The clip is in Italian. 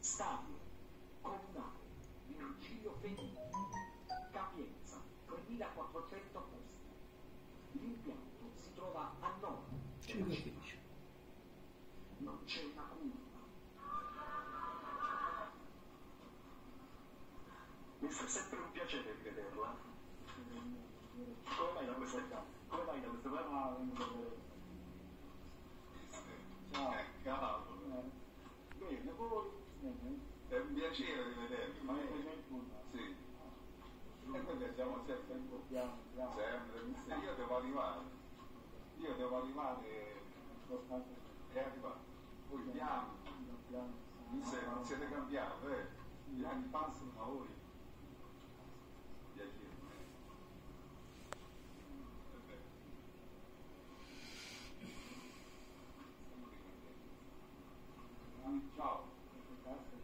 Stadio comunale Virgilio Fellini, capienza 3400 posti. L'impianto si trova a nord della città. Non c'è una curva. Mi fa sempre un piacere rivederla. Come vai da queste parti? Come vai da queste parti? Ciao. Bene, voi? È un piacere rivedervi. Ma è un sì. E noi viaggiamo sempre. Sempre. Io devo arrivare. È arrivato. Voi piano. Non siete cambiati, gli anni passano, ma voi. Piacere. Ciao.